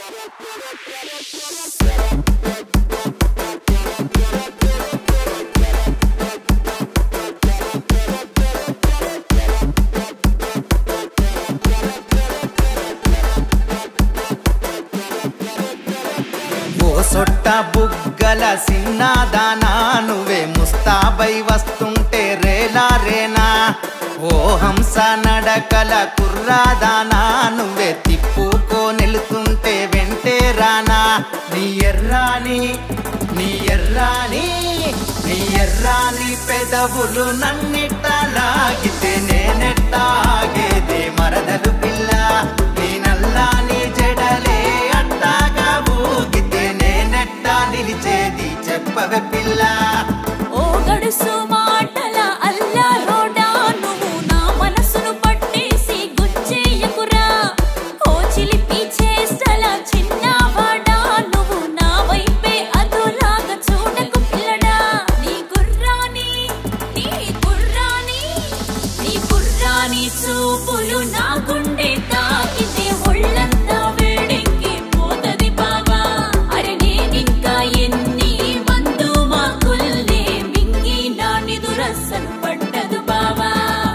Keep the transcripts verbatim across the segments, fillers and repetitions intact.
సొట్ట బుగ్గల సిన్నాదానా నువ్వే ముస్తాబై వస్తుంటే రేలా రేనా ఓ హంస నడకల కుర్రాదానా నువ్వే తిప్పుకో నిలుతుంటే వెంటే రానా నీ ఎర్రాని నీ ఎర్రాని నీ ఎర్రాని పెదవులు నన్నిట్ట లాగితే నేనెట్టాగేదే మరదలు పిల్ల నీ నల్లాని జడలే అట్టాగా ఊగితే నేనెట్టా నిలిచేది చెప్పవే పిల్ల ఓ గడుసు మాటల అల్లారోడా నువ్వు నా మనసును పట్టేసి గుచ్చేయకురా ఓ చిలిపి చేస్తల చిన్నవాడా నువ్వు నా వైపే అదులాగా చూడకు పిల్లడా నీ గుర్రాని నీ గుర్రాని నీ గుర్రాని చూపులు నా గుండె తాకితే ఒళ్ళంతా వేడెక్కి పోతది బావా అరే నేనింకా ఎన్ని మందు మాకుల్నే మింగి నా నిదురస్సలు పట్టదు బావా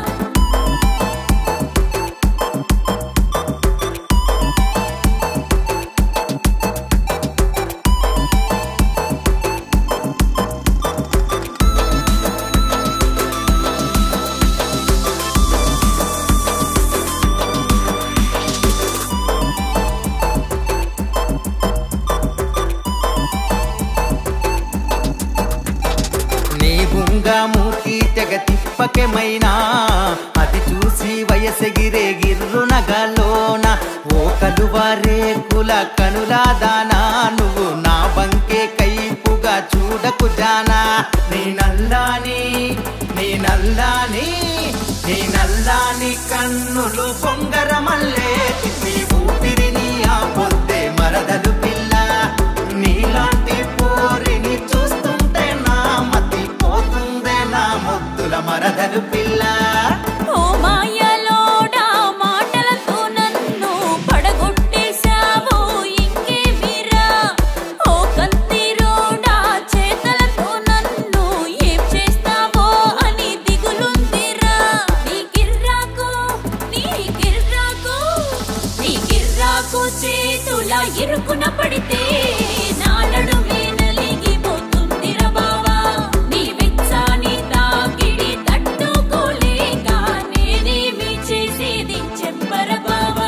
నీ బుంగా మూకి తెగ తిప్పకెమైనా అది చూసి వయసెగిరే గిర్రునగలోన ఓ కలువ రేకుల కనులాదానా నువ్వు నా వంకే కైపుగా చూడకు జానా నీ నల్లాని నీ నల్లాని నీ నల్లాని కన్నులు పొంగరమల్లే నీ ఊపిరిని ఆ పొద్దే మరదలు పిల్ల నీలాంటి పోరిని చూస్తుంటే నా మతి పోతుందే నా ముద్దుల మరదలు పిల్ల ఓ మాయలోడా మాటలతో నన్ను పడగొట్టేశావు ఇంకేమిరా ఓ కత్తిరోడా చేతలతో నన్ను ఏం చేస్తావో అని దిగులుందిరా నీ గిర్రాకు నీ గిర్రాకు నీ గిర్రాకు చేతుల ఇరుకున పడితే నా నడుమే నలిగిపోతుందిరా బావా నీ వెచ్చాని తాకిడి తట్టుకోలేక నేనేమి చేసేది చెప్పరా బావా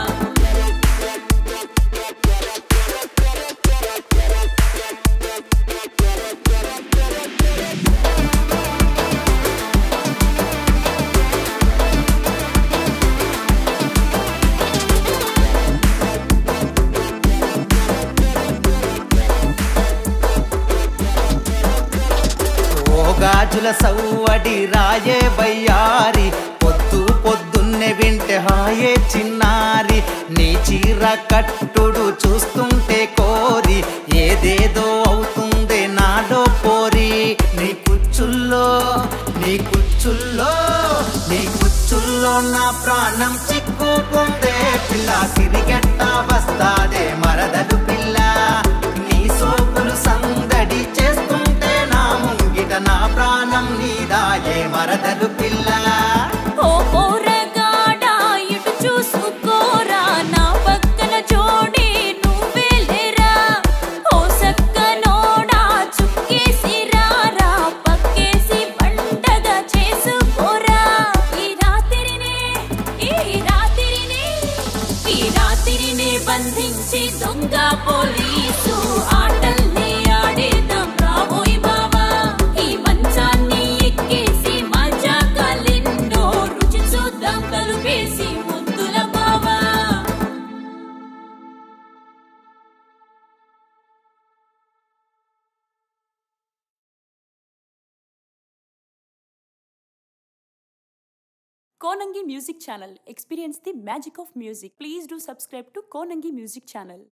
ఓ గాజుల సవ్వడి రాయే బయ్యారి పొద్దు పొద్దున్నే వింటే హాయే చిన్నారి నీ చీర కట్టుడు చూస్తుంటే కోరి ఏదేదో అవుతుంది నాలో పోరి నీ కుచ్చుల్లో నీ కుచ్చుల్లో నీ కుచ్చుల్లో నా ప్రాణం చిక్కుకుందే పిల్ల సిరిగెట్ట వస్తాదే మరదలు పిల్ల నీ సోకులు సందడి చేస్తుంటే నా ముంగిట నా ప్రాణం నీదాయే మరదలు పిల్ల ఓ పోరగాడా ఇటు చూసుకోరా నా పక్కన జోడి నువ్వే లేరా ఓ సక్కనోడా చుక్కేసి రారా పక్కేసి పండగ చేసుకోరా ఈ రాత్రినే ఈ రాత్రినే ఈ రాత్రినే బంధించి దొంగ పోలీసు ఆటల్ని ఆడేద్దాం రాబోయ్ బావా ఈ మంచాన్ని ఎక్కేసి మజాకాలెన్నో రుచి చూద్దాం కలుపేసి ముద్దుల బావా Konangi Music Channel. Experience the magic of music. Please do subscribe to Konangi Music Channel.